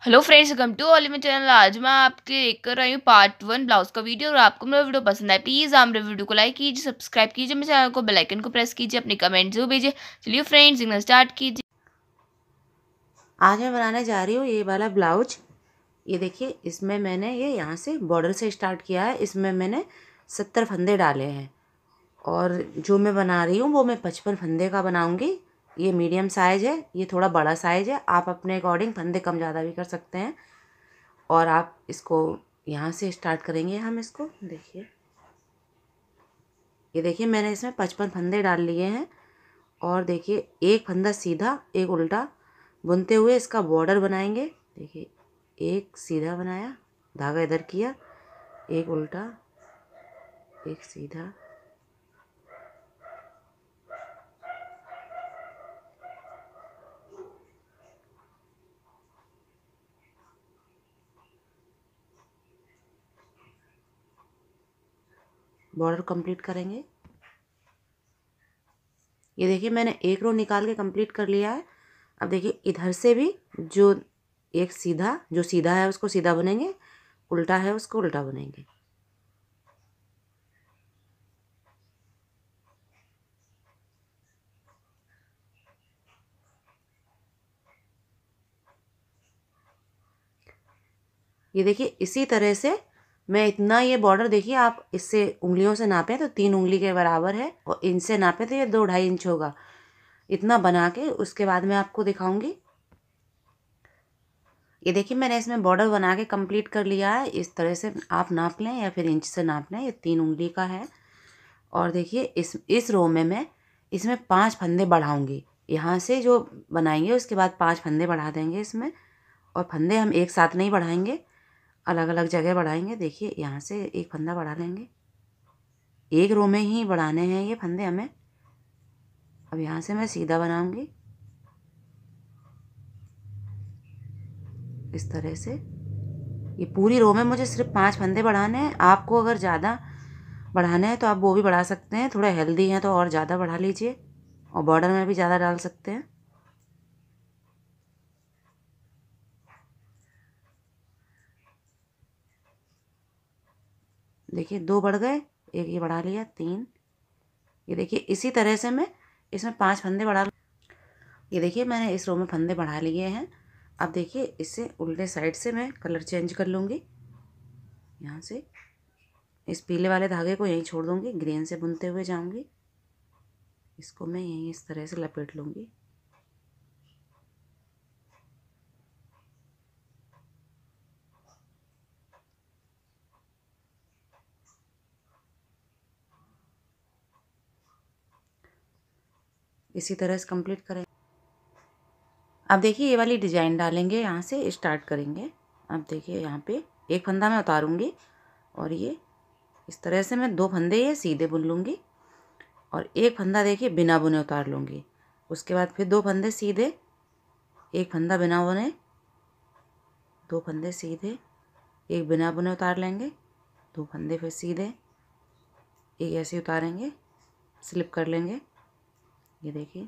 Hello friends, welcome to all my channel. आज मैं आपके लेकर आई हूँ पार्ट 1 ब्लाउज का वीडियो। और आपको मेरा वीडियो पसंद आए प्लीज़ आप मेरे वीडियो को लाइक कीजिए, सब्सक्राइब कीजिए, मेरे चैनल को बेल आइकन को प्रेस कीजिए, अपने कमेंट जरूर भेजिए। चलिए फ्रेंड्स, सिग्नल स्टार्ट कीजिए। आज मैं बनाने जा रही हूँ ये वाला ब्लाउज। ये देखिए, इसमें मैंने ये यहाँ से बॉर्डर से स्टार्ट किया है। इसमें मैंने 70 फंदे डाले हैं और जो मैं बना रही हूँ वो मैं 55 फंदे का बनाऊँगी। ये मीडियम साइज़ है, ये थोड़ा बड़ा साइज़ है। आप अपने अकॉर्डिंग फंदे कम ज़्यादा भी कर सकते हैं। और आप इसको यहाँ से स्टार्ट करेंगे। हम इसको देखिए, ये देखिए मैंने इसमें 55 फंदे डाल लिए हैं। और देखिए, एक फंदा सीधा एक उल्टा बुनते हुए इसका बॉर्डर बनाएंगे। देखिए, एक सीधा बनाया, धागा इधर किया, एक उल्टा, एक सीधा, बॉर्डर कंप्लीट करेंगे। ये देखिए, मैंने एक रो निकाल के कंप्लीट कर लिया है। अब देखिए, इधर से भी जो एक सीधा, जो सीधा है उसको सीधा बुनेंगे, उल्टा है उसको उल्टा बुनेंगे। ये देखिए, इसी तरह से मैं इतना, ये बॉर्डर देखिए, आप इससे उंगलियों से नापें तो 3 उंगली के बराबर है, और इनसे नापें तो ये 2-2.5 इंच होगा। इतना बना के उसके बाद मैं आपको दिखाऊंगी। ये देखिए, मैंने इसमें बॉर्डर बना के कंप्लीट कर लिया है। इस तरह से आप नाप लें या फिर इंच से नाप लें, ये 3 उंगली का है। और देखिए, इस रो में मैं इसमें 5 फंदे बढ़ाऊंगी। यहाँ से जो बनाएंगे उसके बाद 5 फंदे बढ़ा देंगे इसमें। और फंदे हम एक साथ नहीं बढ़ाएंगे, अलग अलग जगह बढ़ाएंगे। देखिए, यहाँ से एक फंदा बढ़ा लेंगे, एक रो में ही बढ़ाने हैं ये फंदे हमें। अब यहाँ से मैं सीधा बनाऊंगी इस तरह से। ये पूरी रो में मुझे सिर्फ 5 फंदे बढ़ाने हैं। आपको अगर ज़्यादा बढ़ाने हैं तो आप वो भी बढ़ा सकते हैं, थोड़ा हेल्दी हैं तो और ज़्यादा बढ़ा लीजिए, और बॉर्डर में भी ज़्यादा डाल सकते हैं। देखिए, 2 बढ़ गए, एक ये बढ़ा लिया, 3। ये देखिए, इसी तरह से मैं इसमें 5 फंदे बढ़ा। ये देखिए, मैंने इस रो में फंदे बढ़ा लिए हैं। अब देखिए, इससे उल्टे साइड से मैं कलर चेंज कर लूँगी। यहाँ से इस पीले वाले धागे को यहीं छोड़ दूँगी, ग्रीन से बुनते हुए जाऊँगी। इसको मैं यहीं इस तरह से लपेट लूँगी। इसी तरह से कंप्लीट करें। अब देखिए, ये वाली डिजाइन डालेंगे, यहाँ से स्टार्ट करेंगे। अब देखिए, यहाँ पे एक फंदा मैं उतारूँगी, और ये इस तरह से मैं 2 फंदे ये सीधे बुन लूँगी, और एक फंदा देखिए बिना बुने उतार लूँगी। उसके बाद फिर 2 फंदे सीधे, एक फंदा बिना बुने, 2 फंदे सीधे, एक बिना बुने उतार लेंगे, 2 फंदे फिर सीधे, एक ऐसे उतारेंगे, स्लिप कर लेंगे। ये देखिए,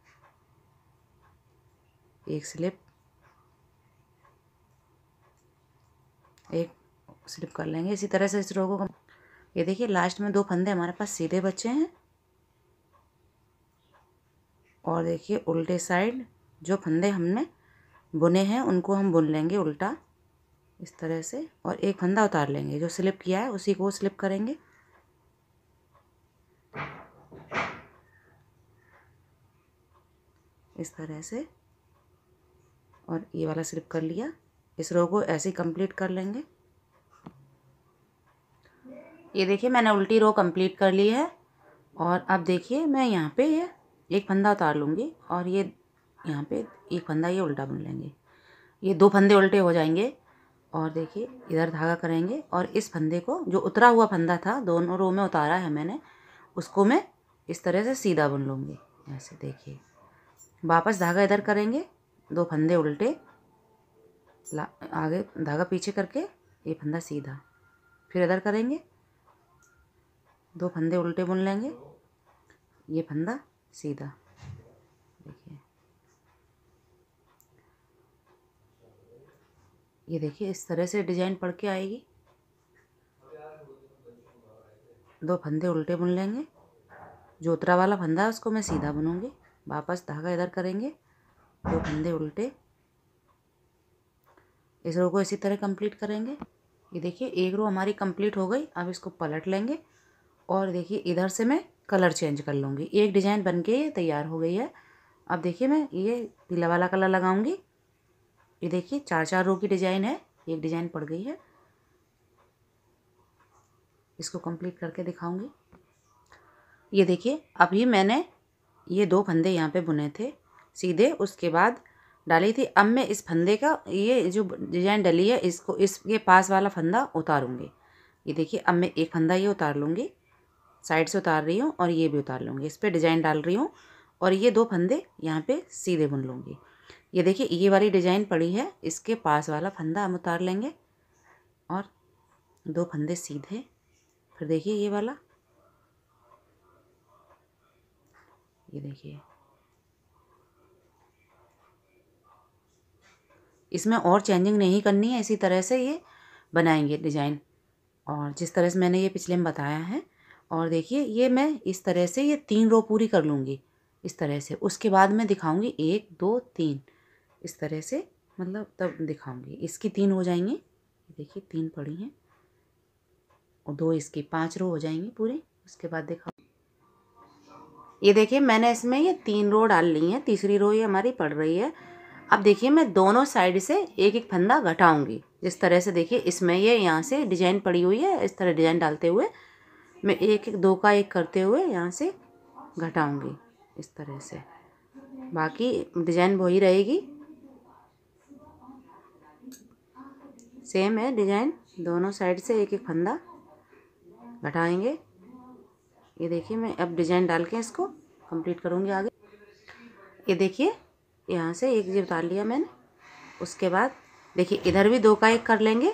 एक स्लिप, एक स्लिप कर लेंगे। इसी तरह से इस रो को ये देखिए, लास्ट में 2 फंदे हमारे पास सीधे बचे हैं। और देखिए, उल्टे साइड जो फंदे हमने बुने हैं उनको हम बुन लेंगे उल्टा इस तरह से, और एक फंदा उतार लेंगे। जो स्लिप किया है उसी को स्लिप करेंगे इस तरह से, और ये वाला स्लिप कर लिया। इस रो को ऐसे ही कंप्लीट कर लेंगे। ये देखिए, मैंने उल्टी रो कंप्लीट कर ली है। और अब देखिए, मैं यहाँ पे ये एक फंदा उतार लूँगी, और ये यहाँ पे एक फंदा ये उल्टा बुन लेंगे। ये 2 फंदे उल्टे हो जाएंगे। और देखिए, इधर धागा करेंगे, और इस फंदे को, जो उतरा हुआ फंदा था, दोनों रो में उतारा है मैंने, उसको मैं इस तरह से सीधा बुन लूँगी। ऐसे देखिए, वापस धागा इधर करेंगे, 2 फंदे उल्टे, आगे धागा पीछे करके ये फंदा सीधा, फिर इधर करेंगे, 2 फंदे उल्टे बुन लेंगे, ये फंदा सीधा। देखिए, ये देखिए इस तरह से डिजाइन पड़ के आएगी। 2 फंदे उल्टे बुन लेंगे। जो उतरा वाला फंदा है उसको मैं सीधा बुनूंगी। वापस धागा इधर करेंगे, 2 फंदे उल्टे। इस रो को इसी तरह कंप्लीट करेंगे। ये देखिए एक रो हमारी कंप्लीट हो गई। अब इसको पलट लेंगे और देखिए इधर से मैं कलर चेंज कर लूँगी। एक डिजाइन बन के ये तैयार हो गई है। अब देखिए मैं ये पीला वाला कलर लगाऊंगी। ये देखिए 4-4 रो की डिजाइन है, एक डिजाइन पड़ गई है। इसको कंप्लीट करके दिखाऊंगी। ये देखिए अभी मैंने ये 2 फंदे यहाँ पे बुने थे सीधे, उसके बाद डाली थी। अब मैं इस फंदे का ये जो डिजाइन डली है इसको इसके पास वाला फंदा उतारूंगी। ये देखिए अब मैं एक फंदा ये उतार लूँगी, साइड से उतार रही हूँ और ये भी उतार लूँगी। इस पर डिजाइन डाल रही हूँ और ये 2 फंदे यहाँ पे सीधे बुन लूँगी। ये देखिए ये वाली डिजाइन पड़ी है, इसके पास वाला फंदा हम उतार लेंगे और 2 फंदे सीधे। फिर देखिए ये वाला, ये देखिए इसमें और चेंजिंग नहीं करनी है। इसी तरह से ये बनाएंगे डिजाइन, और जिस तरह से मैंने ये पिछले में बताया है। और देखिए ये मैं इस तरह से ये 3 रो पूरी कर लूँगी इस तरह से। उसके बाद मैं दिखाऊंगी 1 2 3 इस तरह से, मतलब तब दिखाऊंगी। इसकी 3 हो जाएंगी, देखिए 3 पड़ी हैं और 2 इसकी, 5 रो हो जाएंगी पूरी। उसके बाद दिखाओ। ये देखिए मैंने इसमें ये 3 रो डाल ली हैं, तीसरी रो ये हमारी पड़ रही है। अब देखिए मैं दोनों साइड से एक एक फंदा घटाऊंगी। जिस तरह से देखिए इसमें ये यहाँ से डिजाइन पड़ी हुई है, इस तरह डिजाइन डालते हुए मैं एक एक 2 का 1 करते हुए यहाँ से घटाऊंगी इस तरह से। बाकी डिजाइन वही रहेगी, सेम है डिजाइन। दोनों साइड से एक एक फंदा घटाएंगे। ये देखिए मैं अब डिजाइन डाल के इसको कंप्लीट करूँगी आगे। ये देखिए यहाँ से एक जी उतार लिया मैंने। उसके बाद देखिए इधर भी 2 का 1 कर लेंगे।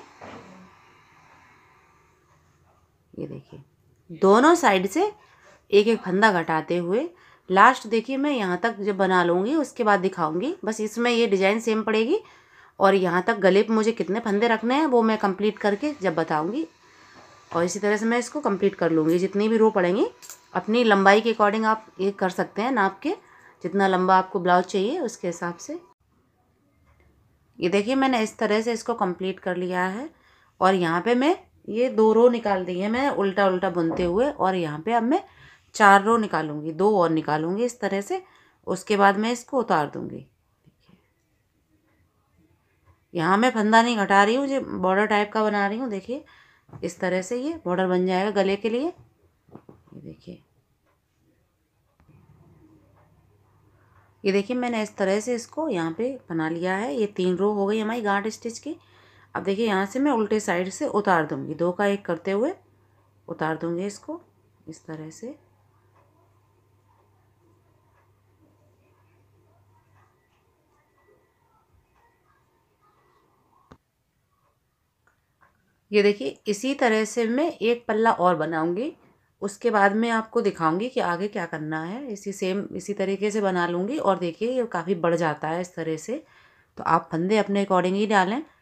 ये देखिए दोनों साइड से एक एक फंदा घटाते हुए लास्ट देखिए मैं यहाँ तक जब बना लूँगी उसके बाद दिखाऊंगी। बस इसमें ये डिजाइन सेम पड़ेगी और यहाँ तक गले पे मुझे कितने फंदे रखने हैं वो मैं कंप्लीट करके जब बताऊंगी। और इसी तरह से मैं इसको कंप्लीट कर लूँगी। जितनी भी रो पड़ेंगी अपनी लंबाई के अकॉर्डिंग आप ये कर सकते हैं, नाप के जितना लंबा आपको ब्लाउज चाहिए उसके हिसाब से। ये देखिए मैंने इस तरह से इसको कंप्लीट कर लिया है। और यहाँ पे मैं ये 2 रो निकाल दी है मैं उल्टा उल्टा बुनते हुए, और यहाँ पे अब मैं 4 रो निकालूंगी, 2 और निकालूंगी इस तरह से। उसके बाद मैं इसको उतार दूंगी। यहाँ मैं फंदा नहीं घटा रही हूँ, जो बॉर्डर टाइप का बना रही हूँ। देखिए इस तरह से ये बॉर्डर बन जाएगा गले के लिए। ये देखिए, ये देखिए मैंने इस तरह से इसको यहाँ पे बना लिया है। ये 3 रो हो गई हमारी गांठ स्टिच की। अब देखिए यहाँ से मैं उल्टे साइड से उतार दूंगी, 2 का 1 करते हुए उतार दूंगी इसको इस तरह से। ये देखिए इसी तरह से मैं एक पल्ला और बनाऊंगी। उसके बाद मैं आपको दिखाऊंगी कि आगे क्या करना है। इसी तरीके से बना लूँगी। और देखिए ये काफ़ी बढ़ जाता है इस तरह से, तो आप फंदे अपने अकॉर्डिंग ही डालें।